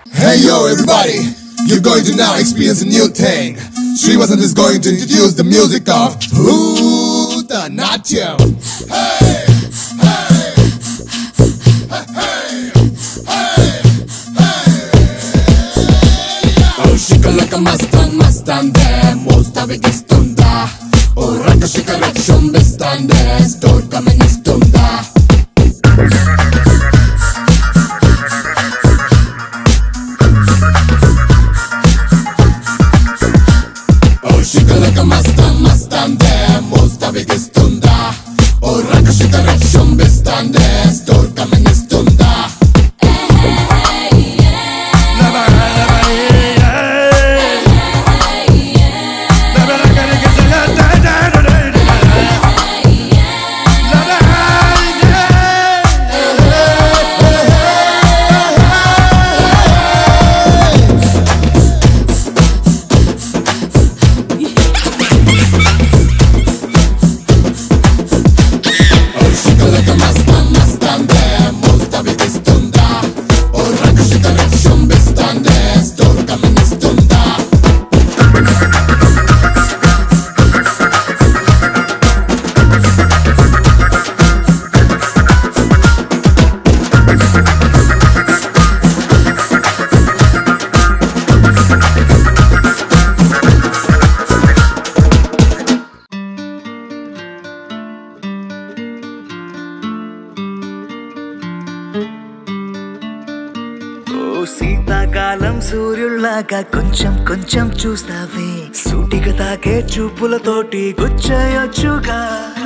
Hey yo everybody, you're going to now experience a new thing. Srivasan is going to introduce the music of Bharatanatyam. Hey, hey, hey, hey, hey, hey. Oh shikalaka mastan de mostavigistunda. Oh rakashikara shumbistande store kaministunda. Shikalaka mastan de mostavigistunda. O rakashikara shumbistande store kaministunda. శీతాకాలం సూర్యుల్లాగా కొంచెం కొంచెం చూస్తావే సూటిగా తాకే చూపులతోటి గుచ్చేయొచ్చుగా